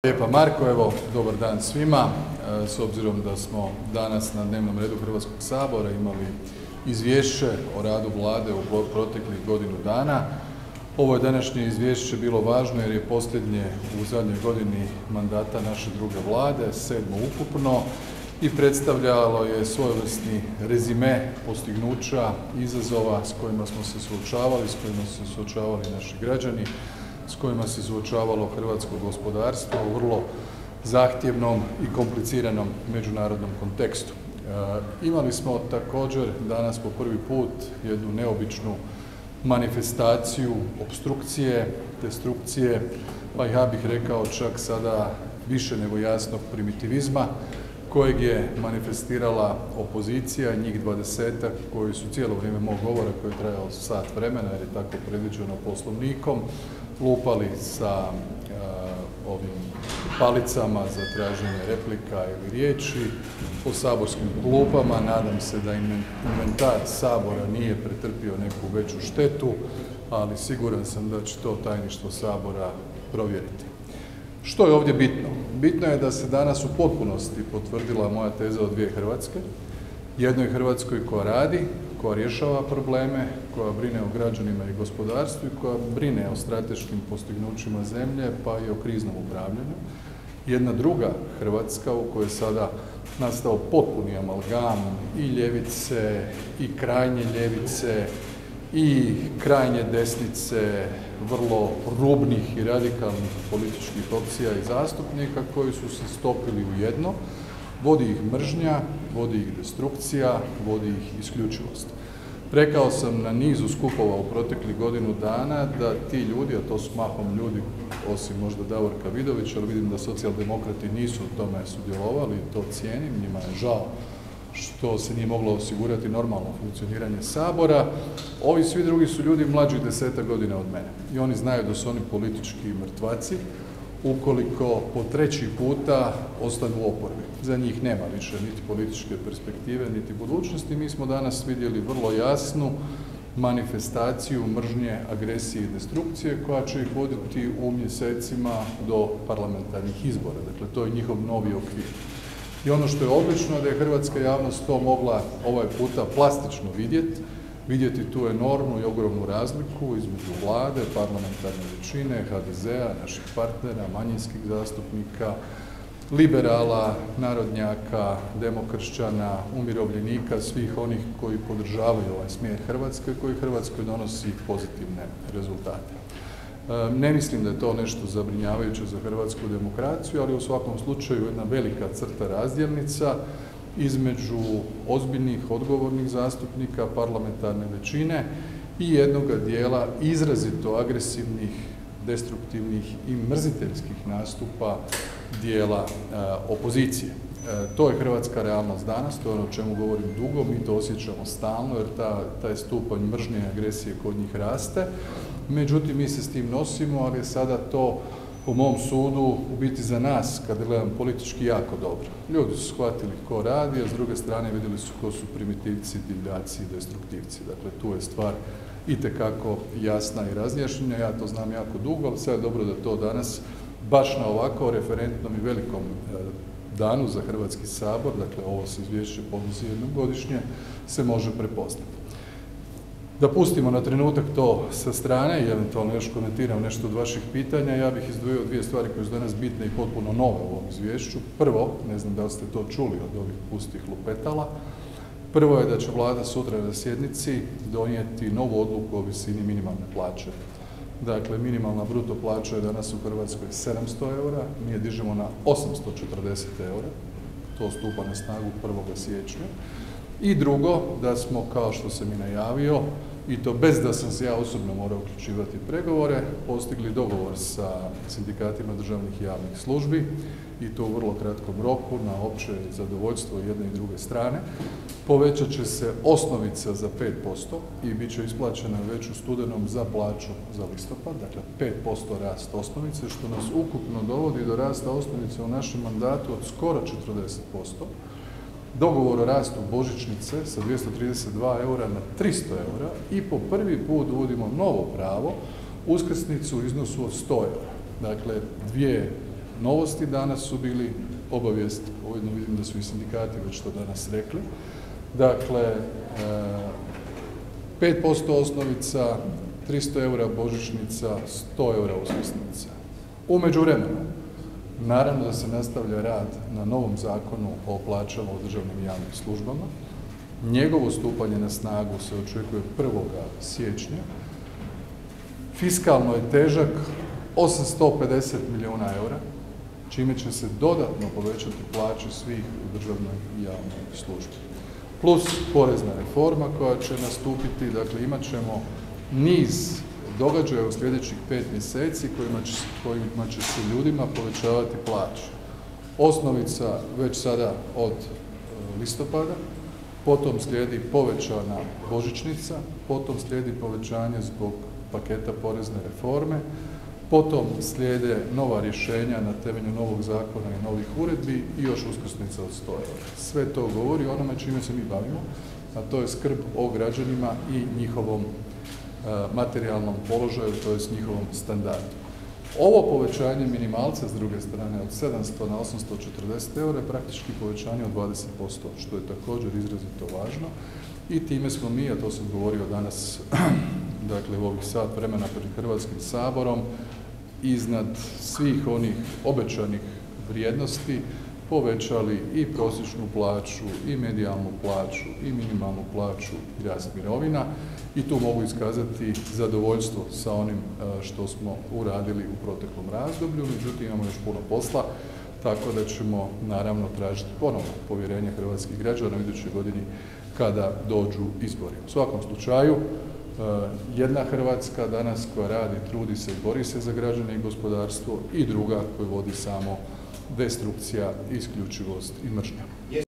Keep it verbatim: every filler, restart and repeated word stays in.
Lijepa Marko, evo dobar dan svima. S obzirom da smo danas na dnevnom redu Hrvatskog sabora imali izvješće o radu Vlade u proteklih godinu dana. Ovo je današnje izvješće bilo važno jer je posljednje u zadnjoj godini mandata naše druge Vlade, sedmo ukupno, i predstavljalo je svojevrsni rezime postignuća, izazova s kojima smo se suočavali, s kojima su se suočavali naši građani, s kojima se suočavalo hrvatsko gospodarstvo u vrlo zahtjevnom i kompliciranom međunarodnom kontekstu. E, imali smo također danas po prvi put jednu neobičnu manifestaciju opstrukcije, destrukcije, pa ja bih rekao čak sada više nego jasnog primitivizma, kojeg je manifestirala opozicija, njih dvadesetak koji su cijelo vrijeme mog govora, koji je trajao sat vremena jer je tako predviđeno poslovnikom, lupali sa uh, ovim palicama za traženje replika ili riječi po saborskim klupama. Nadam se da inventar Sabora nije pretrpio neku veću štetu, ali siguran sam da će to tajništvo Sabora provjeriti. Što je ovdje bitno? Bitno je da se danas u potpunosti potvrdila moja teza o dvije Hrvatske. Jednoj Hrvatskoj koja radi, koja rješava probleme, koja brine o građanima i gospodarstvu i koja brine o strateškim postignućima zemlje, pa i o kriznom upravljanju. Jedna druga Hrvatska u kojoj je sada nastao potpuni amalgam i ljevice i krajnje ljevice i krajnje desnice, vrlo rubnih i radikalnih političkih opcija i zastupnika koji su se stopili u jedno. Vodi ih mržnja, vodi ih destrukcija, vodi ih isključivost. Rekao sam na nizu skupova u proteklih godinu dana da ti ljudi, a to su mahom ljudi, osim možda Davorka Vidovića, ali vidim da socijaldemokrati nisu u tome sudjelovali, to cijenim, njima je žao što se nije moglo osigurati normalno funkcioniranje Sabora. Ovi svi drugi su ljudi mlađi desetak godina od mene i oni znaju da su oni politički mrtvaci ukoliko po treći puta ostanu u oporbi. Za njih nema više niti političke perspektive, niti budućnosti. Mi smo danas vidjeli vrlo jasnu manifestaciju mržnje, agresije i destrukcije koja će ih voditi u mjesecima do parlamentarnih izbora. Dakle, to je njihov novi okvir. I ono što je odlično da je hrvatska javnost to mogla ovaj puta plastično vidjeti, vidjeti tu enormnu i ogromnu razliku između Vlade, parlamentarne većine, ha de zea, naših partnera, manjinskih zastupnika, liberala, narodnjaka, demokršćana, umirovljenika, svih onih koji podržavaju ovaj smjer Hrvatske, koji Hrvatskoj donosi pozitivne rezultate. Ne mislim da je to nešto zabrinjavajuće za hrvatsku demokraciju, ali u svakom slučaju jedna velika crta razdjelnica između ozbiljnih, odgovornih zastupnika parlamentarne većine i jednoga dijela izrazito agresivnih, destruktivnih i mrziteljskih nastupa dijela e, opozicije. E, to je hrvatska realnost danas, to je ono o čemu govorim dugo, mi to osjećamo stalno jer ta, taj stupanj mržnje i agresije kod njih raste. Međutim, mi se s tim nosimo, ali je sada to po mom sudu u biti za nas, kad gledam politički, jako dobro. Ljudi su shvatili ko radi, a s druge strane vidjeli su ko su primitivci, divljaci i destruktivci. Dakle, tu je stvar itekako jasna i razjašnjena. Ja to znam jako dugo, ali sad je dobro da to danas baš na ovako referentnom i velikom danu za Hrvatski sabor, dakle ovo se izvješće podnosi jednom godišnje, se može prepoznati. Da pustimo na trenutak to sa strane i eventualno još komentiram nešto od vaših pitanja, ja bih izdvojio dvije stvari koje su danas bitne i potpuno nove u ovom izvješću. Prvo, ne znam da li ste to čuli od ovih pustih lupetala, prvo je da će Vlada sutra na sjednici donijeti novu odluku o visini minimalne plaće. Dakle, minimalna bruto plaća je danas u Hrvatskoj sedamsto eura, mi je dižemo na osamsto četrdeset eura, to stupa na snagu prvog siječnja. I drugo, da smo, kao što sam i najavio, i to bez da sam se ja osobno morao uključivati pregovore, postigli dogovor sa sindikatima državnih i javnih službi i to u vrlo kratkom roku na opće zadovoljstvo jedne i druge strane. Povećat će se osnovica za pet posto i bit će isplaćena već u studenom za plaću za listopad, dakle pet posto rast osnovice, što nas ukupno dovodi do rasta osnovice u našem mandatu od skoro četrdeset posto. Dogovor o rastu božićnice sa dvjesto trideset dva eura na tristo eura i po prvi put uvodimo novo pravo, uskrsnicu u iznosu od sto eura. Dakle, dvije novosti danas su bili obavijest, ujedno vidim da su i sindikati već to danas rekli, dakle pet posto osnovica, tristo eura božićnica, sto eura uskrsnica. U međuvremenu, naravno da se nastavlja rad na novom zakonu o plaćama u državnim i javnim službama. Njegovo stupanje na snagu se očekuje prvog siječnja. Fiskalno je težak osamsto pedeset milijuna eura, čime će se dodatno povećati plaće svih u državnoj i javnoj službi. Plus porezna reforma koja će nastupiti, dakle imat ćemo niz događaja u sljedećih pet mjeseci kojima će, kojima će se ljudima povećavati plaće. Osnovica već sada od listopada, potom slijedi povećana božićnica, potom slijedi povećanje zbog paketa porezne reforme, potom slijede nova rješenja na temelju novog zakona i novih uredbi i još uskrsnica od sto eura. Sve to govori o onome čime se mi bavimo, a to je skrb o građanima i njihovom materijalnom položaju, to je s njihovom standardu. Ovo povećanje minimalca s druge strane od sedamsto na osamsto četrdeset eura je praktički povećanje od dvadeset posto, što je također izrazito važno i time smo mi, a to sam govorio danas, dakle u ovih sat vremena pred Hrvatskim saborom, iznad svih onih obećanih vrijednosti povećali i prosječnu plaću, i medijalnu plaću, i minimalnu plaću i rast mirovina i tu mogu iskazati zadovoljstvo sa onim što smo uradili u proteklom razdoblju, međutim imamo još puno posla, tako da ćemo naravno tražiti ponovno povjerenje hrvatskih građana u idućoj godini kada dođu izbori. U svakom slučaju, jedna Hrvatska danas koja radi, trudi se i bori se za građane i gospodarstvo i druga koju vodi samo destrukcija, isključivost i mržnja.